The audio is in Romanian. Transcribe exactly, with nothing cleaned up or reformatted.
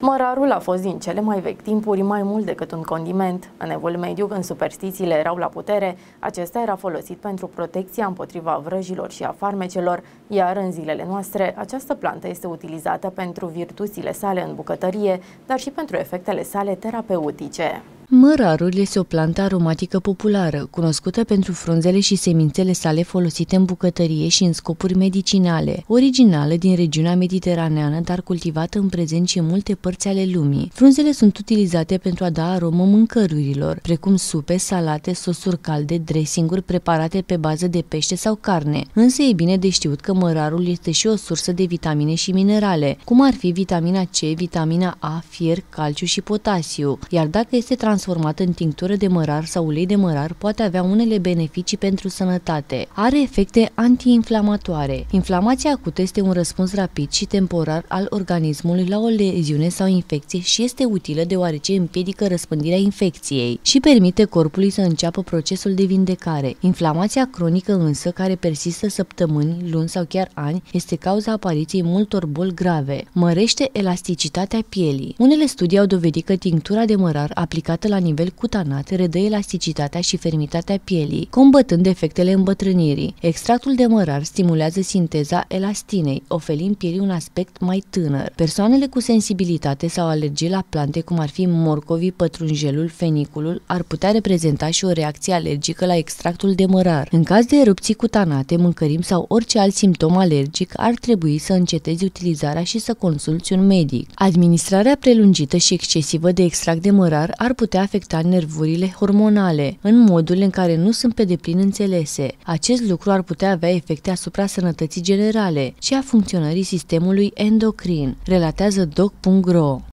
Mărarul a fost din cele mai vechi timpuri mai mult decât un condiment. În Evul Mediu, când superstițiile erau la putere, acesta era folosit pentru protecția împotriva vrăjilor și a farmecelor, iar în zilele noastre această plantă este utilizată pentru virtuțile sale în bucătărie, dar și pentru efectele sale terapeutice. Mărarul este o plantă aromatică populară, cunoscută pentru frunzele și semințele sale folosite în bucătărie și în scopuri medicinale, originală din regiunea mediteraneană, dar cultivată în prezent și în multe părți ale lumii. Frunzele sunt utilizate pentru a da aromă mâncărurilor, precum supe, salate, sosuri calde, dressinguri preparate pe bază de pește sau carne. Însă e bine de știut că mărarul este și o sursă de vitamine și minerale, cum ar fi vitamina C, vitamina A, fier, calciu și potasiu, iar dacă este transformat transformat în tinctură de mărar sau ulei de mărar, poate avea unele beneficii pentru sănătate. Are efecte antiinflamatoare. Inflamația acută este un răspuns rapid și temporar al organismului la o leziune sau infecție și este utilă deoarece împiedică răspândirea infecției și permite corpului să înceapă procesul de vindecare. Inflamația cronică însă, care persistă săptămâni, luni sau chiar ani, este cauza apariției multor boli grave. Mărește elasticitatea pielii. Unele studii au dovedit că tinctura de mărar aplicată la nivel cutanat redă elasticitatea și fermitatea pielii, combătând efectele îmbătrânirii. Extractul de mărar stimulează sinteza elastinei, oferind pielii un aspect mai tânăr. Persoanele cu sensibilitate sau alergie la plante, cum ar fi morcovii, pătrunjelul, feniculul, ar putea reprezenta și o reacție alergică la extractul de mărar. În caz de erupții cutanate, mâncărimi sau orice alt simptom alergic, ar trebui să încetezi utilizarea și să consulți un medic. Administrarea prelungită și excesivă de extract de mărar ar putea afecta nervurile hormonale, în modul în care nu sunt pe deplin înțelese. Acest lucru ar putea avea efecte asupra sănătății generale și a funcționării sistemului endocrin, relatează doc punct ro.